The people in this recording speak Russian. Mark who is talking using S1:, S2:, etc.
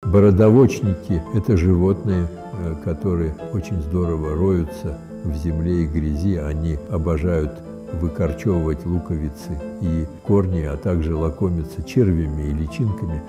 S1: Бородавочники – это животные, которые очень здорово роются в земле и грязи. Они обожают выкорчевывать луковицы и корни, а также лакомиться червями и личинками.